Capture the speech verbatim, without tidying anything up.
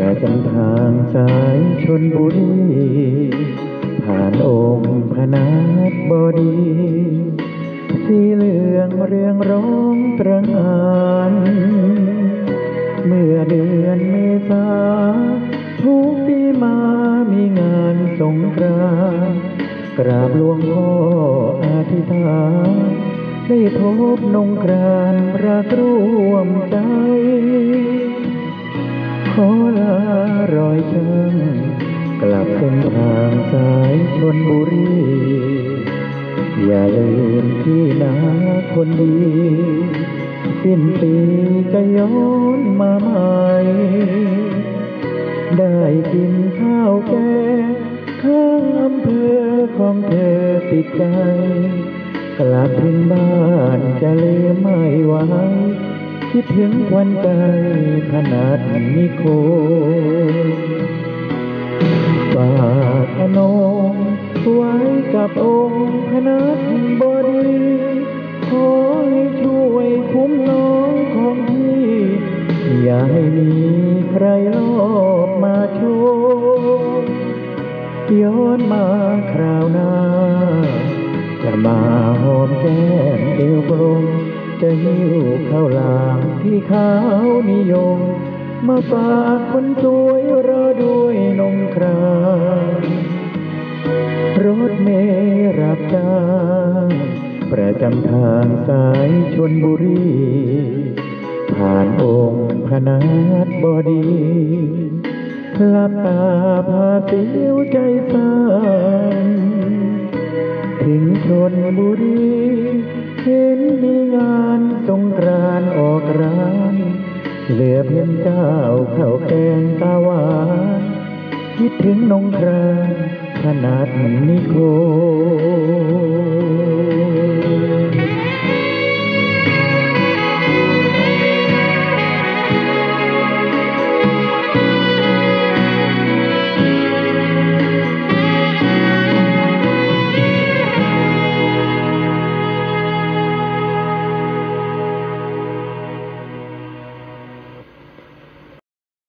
ประจำทางสายชลบุรีผ่านองค์พระนาถบดีสีเหลืองเรืองร้องตระหงานเมื่อเดือนเมษาทุกปีมามีงานสงกรานต์กราบหลวงพ่ออธิษฐานได้พบนงกรานต์รักร่วมใจขอลารอยช้ำกลับเส้นทางสายชลบุรีอย่าลืมที่นาคนดีสิ้นปีจะย้อนมาใหม่ได้กินข้าวแกงข้างอำเภอของเธอติดใจกลับถึงบ้านจะลืมไม่ไหวคิดถึงวันใจขนาดนิโคฝากขนมไว้กับองค์พระนาถบดีขอให้ช่วยคุ้มน้องของพี่อย่าให้มีใครลอบมาโชว์ย้อนมาคราวหน้าจะมาหอมแก้มเอวกลมจะหิ้วข้าวหลามที่เขานิยมมาฝากคนสวยรอด้วยนงครานรถเมล์รับจ้างประจำทางสายชลบุรีผ่านองค์พระนาถบดีหลับตาพาเสียวใจสั่นถึงชลบุรีเห็นมีงานสงกรานต์ออกร้านเหลือเพียงเจ้าข้าวแกงตาหวานคิดถึงนงครานต์ขนาดนิโค